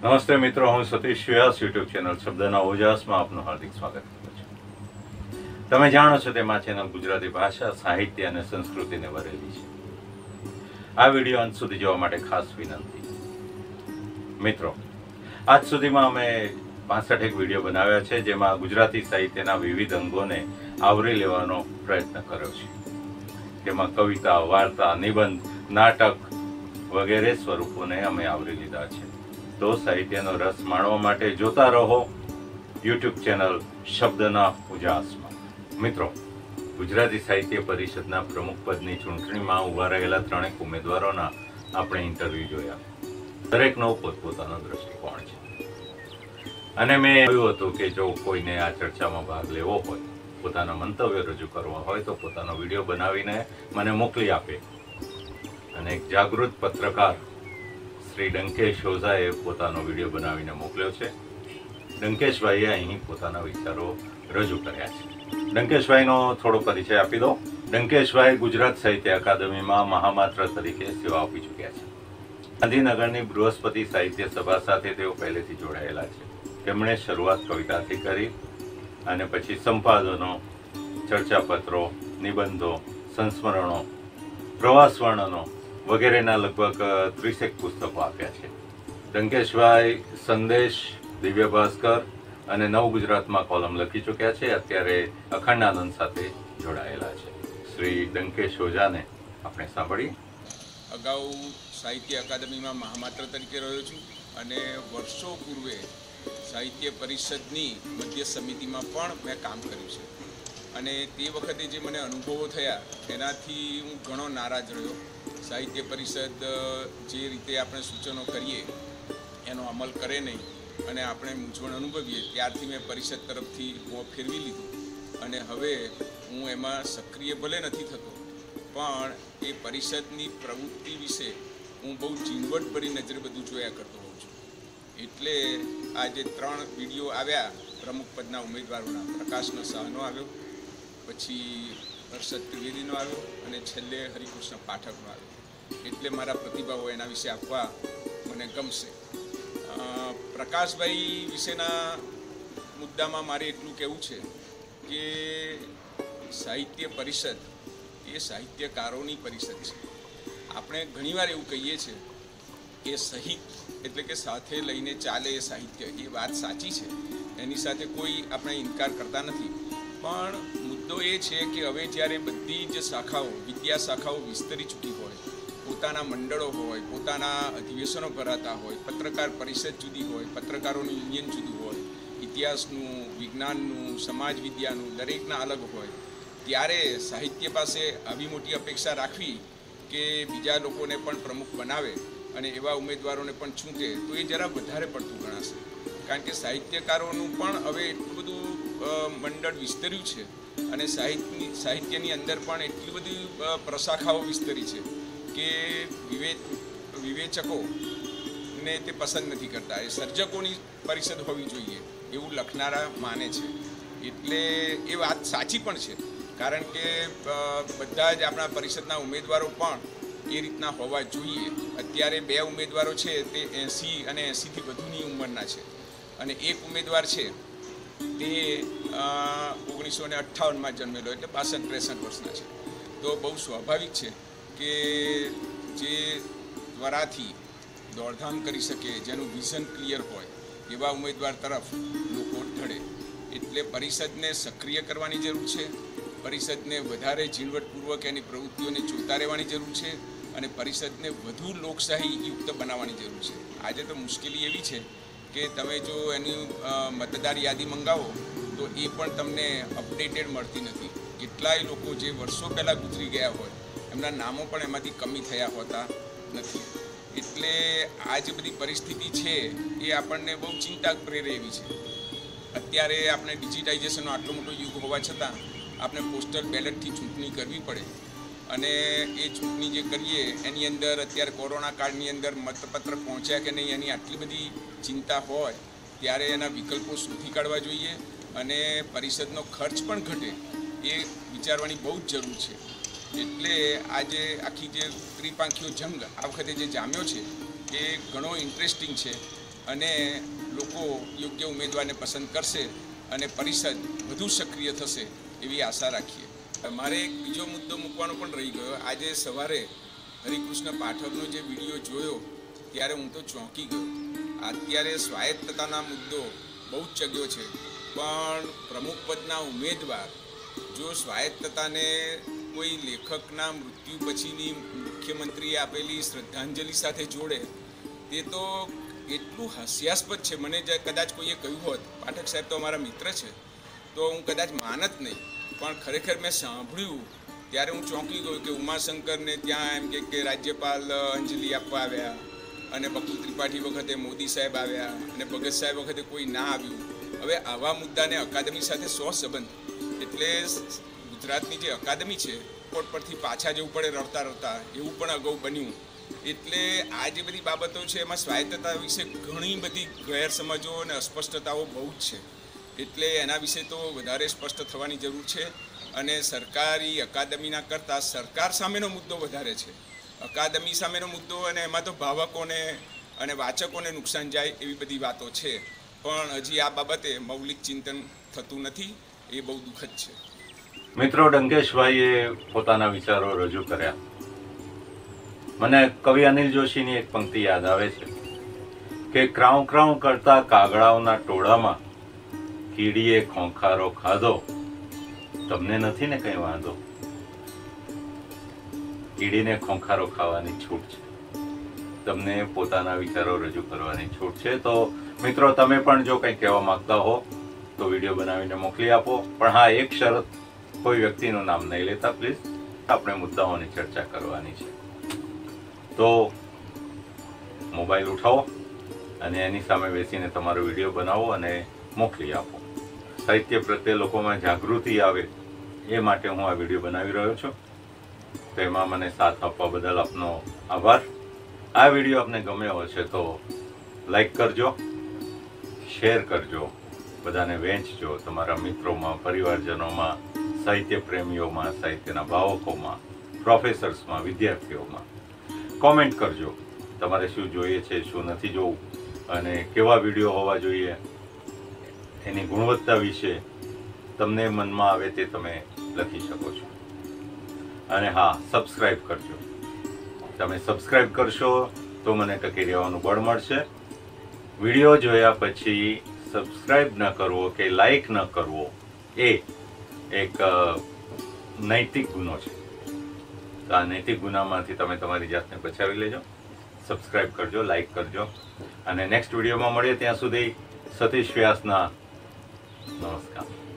નમસ્તે મિત્રો, હું સતીશ વ્યાસ યુટ્યુબ ચેનલ શબ્દના ઓજાસમાં આપનું હાર્દિક સ્વાગત કરું છું. તમે જાણો છો તેમાં ચેનલ ગુજરાતી ભાષા, સાહિત્ય અને સંસ્કૃતિને વરેલી છે. આ વિડીયો અંત સુધી જોવા માટે ખાસ વિનંતી. મિત્રો, આજ સુધીમાં અમે 65 વિડીયો બનાવ્યા છે, જેમાં ગુજરાતી સાહિત્યના વિવિધ અંગોને આવરી લેવાનો પ્રયત્ન કર્યો છે. તેમાં કવિતા, વાર્તા, નિબંધ, નાટક વગેરે સ્વરૂપોને અમે આવરી લીધા છે. તો સાહિત્યનો રસ માણવા માટે જોતા રહો યુટ્યુબ ચેનલ શબ્દના ઉજાસમાં. મિત્રો, ગુજરાતી સાહિત્ય પરિષદના પ્રમુખ પદની ચૂંટણીમાં ઉભા રહેલા 3 ઉમેદવારોના આપણે ઇન્ટરવ્યુ જોયા. દરેકનો પોતપોતાનો દ્રષ્ટિકોણ છે, અને મેં કહ્યું હતું કે જો કોઈને આ ચર્ચામાં ભાગ લેવો હોય, પોતાના મંતવ્ય રજૂ કરવા હોય તો પોતાનો વિડીયો બનાવીને મને મોકલી આપે. અને એક જાગૃત પત્રકાર શ્રી ડંકેશ ઓઝાએ પોતાનો વિડીયો બનાવીને મોકલ્યો છે. ડંકેશભાઈએ અહીં પોતાના વિચારો રજૂ કર્યા છે. ડંકેશભાઈનો થોડો પરિચય આપી દો. ડંકેશભાઈ ગુજરાત સાહિત્ય અકાદમીમાં મહામાત્ર તરીકે સેવા આપી ચૂક્યા છે. ગાંધીનગરની બૃહસ્પતિ સાહિત્ય સભા સાથે તેઓ પહેલેથી જોડાયેલા છે. તેમણે શરૂઆત કવિતાથી કરી અને પછી સંપાદનો, ચર્ચાપત્રો, નિબંધો, સંસ્મરણો, પ્રવાસ વર્ણનો વગેરેના લગભગ 30 પુસ્તકો આપ્યા છે. ડંકેશભાઈ સંદેશ, દિવ્ય ભાસ્કર અને નવ ગુજરાતમાં કોલમ લખી ચૂક્યા છે. અત્યારે અખંડ આનંદ સાથે જોડાયેલા છે. શ્રી ડંકેશ ઓઝાને આપણે સાંભળીએ. અગાઉ સાહિત્ય અકાદમીમાં મહામાત્ર તરીકે રહ્યો છું અને વર્ષો પૂર્વે સાહિત્ય પરિષદની મધ્ય સમિતિમાં પણ મેં કામ કર્યું છે. અને તે વખતે જે મને અનુભવો થયા એનાથી હું ઘણો નારાજ રહ્યો. સાહિત્ય પરિષદ જે રીતે આપણે સૂચનો કરીએ એનો અમલ કરે નહીં અને આપણે મૂંઝવણ અનુભવીએ, ત્યારથી મેં પરિષદ તરફથી મોં ફેરવી લીધું. અને હવે હું એમાં સક્રિય ભલે નથી થતો, પણ એ પરિષદની પ્રવૃત્તિ વિશે હું બહુ ઝીણવટભરી નજરે બધું જોયા કરતો હોઉં છું. એટલે આ જે 3 વિડીયો આવ્યા પ્રમુખ પદના ઉમેદવારોના, પ્રકાશનો શાહનો આવ્યો, પછી હર્ષદ ત્રિવેદીનો આવ્યો અને છેલ્લે હરિકૃષ્ણ પાઠકનો આવ્યો. એટલે મારા પ્રતિભાવો એના વિશે આપવા મને ગમશે. પ્રકાશભાઈ વિશેના મુદ્દામાં મારે એટલું કહેવું છે કે સાહિત્ય પરિષદ એ સાહિત્યકારોની પરિષદ છે. આપણે ઘણીવાર એવું કહીએ છીએ કે સહિત એટલે કે સાથે લઈને ચાલે એ સાહિત્ય, એ વાત સાચી છે, એની સાથે કોઈ આપણે ઇનકાર કરતા નથી. પણ મુદ્દો એ છે કે હવે જ્યારે બધી જ શાખાઓ, વિદ્યા શાખાઓ વિસ્તરી ચૂકી હોય, પોતાના મંડળો હોય, પોતાના અધિવેશનો ભરાતા હોય, પત્રકાર પરિષદ જુદી હોય, પત્રકારોનું યુનિયન જુદું હોય, ઇતિહાસનું, વિજ્ઞાનનું, સમાજ વિદ્યાનું દરેકના અલગ હોય, ત્યારે સાહિત્ય પાસે આવી મોટી અપેક્ષા રાખવી કે બીજા લોકોને પણ પ્રમુખ બનાવે અને એવા ઉમેદવારોને પણ ચૂંટે, તો એ જરા વધારે પડતું ગણાશે. કારણ કે સાહિત્યકારોનું પણ હવે એટલું બધું મંડળ વિસ્તર્યું છે અને સાહિત્યની અંદર પણ એટલી બધી પ્રશાખાઓ વિસ્તરી છે કે વિવેચકોને તે પસંદ નથી કરતા. એ સર્જકોની પરિષદ હોવી જોઈએ એવું લખનારા માને છે. એટલે એ વાત સાચી પણ છે, કારણ કે બધા જ આપણા પરિષદના ઉમેદવારો પણ એ રીતના હોવા જોઈએ. અત્યારે 2 ઉમેદવારો છે તે 80 અને 80થી વધુની ઉંમરના છે, અને એક ઉમેદવાર છે તે 1958માં જન્મેલો, એટલે 62-63 વર્ષના છે. તો બહુ સ્વાભાવિક છે કે જે ત્વરાથી દોડધામ કરી શકે, જેનું વિઝન ક્લિયર હોય, એવા ઉમેદવાર તરફ લોકો ઢળે. એટલે પરિષદને સક્રિય કરવાની જરૂર છે, પરિષદને વધારે ઝીણવટપૂર્વક એની પ્રવૃત્તિઓને જોતા રહેવાની જરૂર છે, અને પરિષદને વધુ લોકશાહી યુક્ત બનાવવાની જરૂર છે. આજે તો મુશ્કેલી એવી છે કે તમે જો એની મતદાર યાદી મંગાવો તો એ પણ તમને અપડેટેડ મળતી નથી. કેટલાય લોકો જે વર્ષો પહેલાં ગુજરી ગયા હોય એમના નામો પણ એમાંથી કમી થયા હોતા નથી. એટલે આ જે બધી પરિસ્થિતિ છે એ આપણને બહુ ચિંતા પ્રેરે એવી છે. અત્યારે આપણે ડિજિટાઇઝેશનનો આટલો મોટો યુગ હોવા છતાં આપણે પોસ્ટલ બેલેટથી ચૂંટણી કરવી પડે, અને એ ચૂંટણી જે કરીએ એની અંદર અત્યારે કોરોના કાળની અંદર મતપત્ર પહોંચ્યા કે નહીં એની આટલી બધી ચિંતા હોય, ત્યારે એના વિકલ્પો શોધી કાઢવા જોઈએ અને પરિષદનો ખર્ચ પણ ઘટે એ વિચારવાની બહુ જ જરૂર છે. એટલે આજે આખી જે ત્રિપાંખીયો જંગ આ વખતે જે જામ્યો છે એ ઘણો ઇન્ટરેસ્ટિંગ છે. અને લોકો યોગ્ય ઉમેદવારને પસંદ કરશે અને પરિષદ વધુ સક્રિય થશે એવી આશા રાખીએ. મારે એક બીજો મુદ્દો મૂકવાનો પણ રહી ગયો. આજે સવારે હરિકૃષ્ણ પાઠકનો જે વિડીયો જોયો ત્યારે હું તો ચોંકી ગયો. અત્યારે સ્વાયત્તતાના મુદ્દો બહુ જ ચગ્યો છે, પણ પ્રમુખ પદના ઉમેદવાર જો સ્વાયત્તતાને કોઈ લેખકના મૃત્યુ પછીની મુખ્યમંત્રીએ આપેલી શ્રદ્ધાંજલિ સાથે જોડે તે તો એટલું હાસ્યાસ્પદ છે. મને કદાચ કોઈએ કહ્યું હોત, પાઠક સાહેબ તો અમારા મિત્ર છે, તો હું કદાચ માનત નહીં, પણ ખરેખર મેં સાંભળ્યું ત્યારે હું ચોંકી ગયો કે ઉમાશંકરને ત્યાં એમ કે રાજ્યપાલ અંજલિ આપવા આવ્યા અને બકુલ ત્રિપાઠી વખતે મોદી સાહેબ આવ્યા અને ભગત સાહેબ વખતે કોઈ ના આવ્યું. હવે આવા મુદ્દાને અકાદમી સાથે સો સંબંધ. એટલે ગુજરાતની જે અકાદમી છે કોર્ટ પરથી પાછા જવું પડે રડતા રડતા, એવું પણ અગાઉ બન્યું. એટલે આ જે બધી બાબતો છે એમાં સ્વાયત્તતા વિશે ઘણી બધી ગેરસમજો અને અસ્પષ્ટતાઓ બહુ જ છે. એટલે એના વિશે તો વધારે સ્પષ્ટ થવાની જરૂર છે. અને સરકારી અકાદમીના કરતાં સરકાર સામેનો મુદ્દો વધારે છે. અકાદમી સામેનો મુદ્દો, અને એમાં તો ભાવકોને અને વાચકોને નુકસાન જાય એવી બધી વાતો છે, પણ હજી આ બાબતે મૌલિક ચિંતન થતું નથી. એ બહુ દુઃખદ છે. મિત્રો, ડંકેશભાઈએ પોતાના વિચારો રજૂ કર્યા. મને કવિ અનિલ જોશીની એક પંક્તિ યાદ આવે છે કે ક્રાઉં ક્રાઉં કરતા કાગડાઓના ટોળામાં કીડીએ ખોંખારો ખાધો, તમને નથી ને કઈ વાંધો. કીડીને ખોંખારો ખાવાની છૂટ છે, તમને પોતાના વિચારો રજૂ કરવાની છૂટ છે. તો મિત્રો, તમે પણ જો કંઈ કહેવા માંગતા હો તો વિડીયો બનાવીને મોકલી આપો. પણ હા, એક શરત, કોઈ વ્યક્તિનું નામ નહીં લેતા પ્લીઝ. આપણે મુદ્દાઓની ચર્ચા કરવાની છે. તો મોબાઈલ ઉઠાવો અને એની સામે બેસીને તમારો વિડીયો બનાવો અને મોકલી આપો. સાહિત્ય પ્રત્યે લોકોમાં જાગૃતિ આવે એ માટે હું આ વિડીયો બનાવી રહ્યો છું. તો એમાં મને સાથ આપવા બદલ આપનો આભાર. આ વિડીયો આપને ગમ્યો હશે તો લાઈક કરજો, શેર કરજો, બધાને વહેંચજો તમારા મિત્રોમાં, પરિવારજનોમાં, સાહિત્ય પ્રેમીઓમાં, સાહિત્યના ભાવકોમાં, પ્રોફેસર્સમાં, વિદ્યાર્થીઓમાં. કોમેન્ટ કરજો તમારે શું જોઈએ છે, શું નથી જોવું, અને કેવા વિડીયો હોવા જોઈએ, એની ગુણવત્તા વિશે તમને મનમાં આવે તે તમે લખી શકો છો. અને હા, સબસ્ક્રાઇબ કરજો. તમે સબસ્ક્રાઇબ કરશો તો મને ટકી રહેવાનું બળ મળશે. વિડીયો જોયા પછી સબસ્ક્રાઇબ ન કરવો કે લાઈક ન કરવો એ એક નૈતિક ગુનો છે. તો આ નૈતિક ગુનામાંથી તમે તમારી જાતને બચાવી લેજો. સબસ્ક્રાઇબ કરજો, લાઈક કરજો, અને નેક્સ્ટ વિડીયોમાં મળીએ ત્યાં સુધી સતીશ વ્યાસના નમસ્કાર.